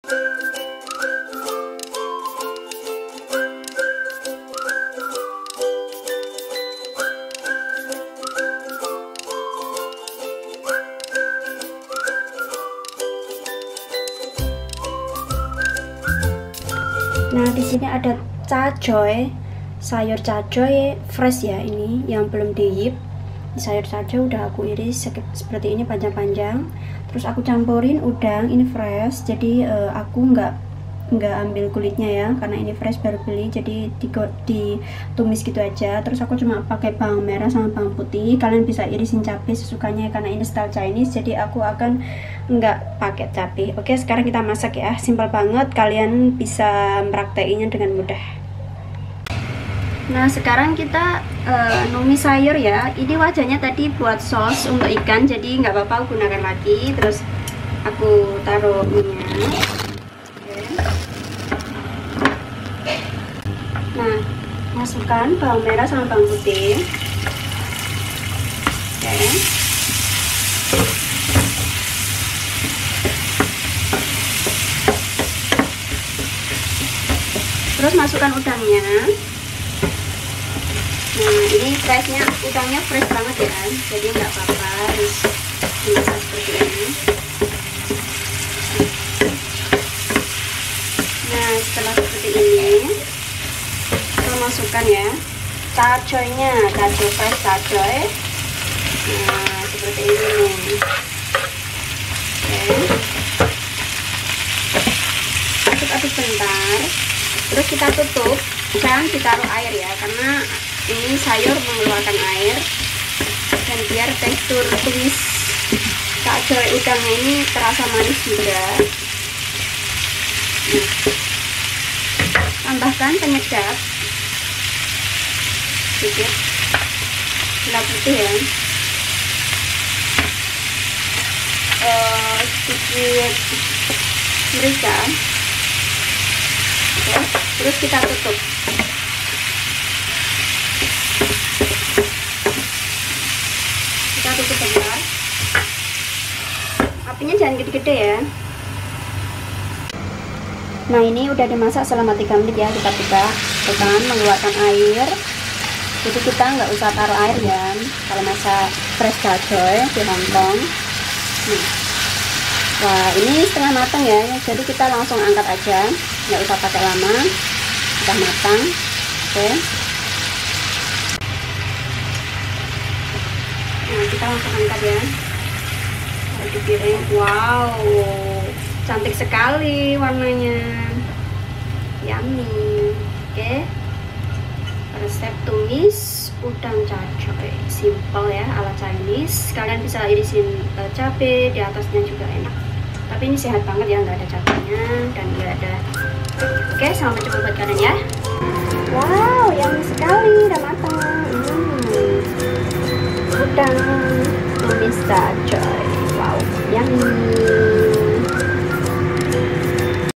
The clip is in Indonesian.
Nah, di sini ada cacoy, sayur cacoy fresh ya, ini yang belum diip. Sayur cacoy udah aku iris seperti ini panjang-panjang. Terus aku campurin udang, ini fresh. Jadi aku nggak ambil kulitnya ya, karena ini fresh baru beli. Jadi ditumis gitu aja. Terus aku cuma pakai bawang merah sama bawang putih. Kalian bisa irisin cabai sesukanya karena ini style Chinese. Jadi aku akan nggak pakai cabai. Oke, sekarang kita masak ya, simpel banget, kalian bisa meraktekinya dengan mudah. Nah, sekarang kita numis sayur ya. Ini wajahnya tadi buat sos untuk ikan, jadi nggak apa-apa gunakan lagi. Terus aku taruh minyak. Nah, masukkan bawang merah sama bawang putih. Oke. Terus masukkan udangnya. Nah, ini freshnya, udangnya fresh banget ya, jadi nggak apa-apa harus dimasak seperti ini. Nah, setelah seperti ini, kita masukkan ya cacoynya, cacoy fresh cacoy. Nah, seperti ini. Oke. Aduk-aduk bentar. Terus kita tutup, jangan ditaruh air ya, karena ini sayur mengeluarkan air, dan biar tekstur tumis cacoy udangnya ini terasa manis juga. Nah, tambahkan penyedap sedikit, gula putih ya, sedikit merica. Oke, terus kita tutup. Kita tutup bentar. Apinya jangan gede-gede ya. Nah, ini udah dimasak selama 3 menit ya. Kita buka, tekan mengeluarkan air. Jadi kita nggak usah taruh air ya kalau masak fresh cacoy di Hongkong. Wah, ini setengah matang ya, jadi kita langsung angkat aja, nggak usah pakai lama, sudah matang. Oke. Nah, kita langsung angkat ya, taruh di piring. Wow, cantik sekali warnanya, yummy. Oke, resep tumis udang cacoy, simple ya, ala Chinese. Kalian bisa irisin cabai di atasnya juga enak. Tapi ini sehat banget ya, nggak ada cabenya dan nggak ada. Oke, sampai jumpa buat kalian ya. Wow, yummy sekali, udah matang. Udang tumis cacoy.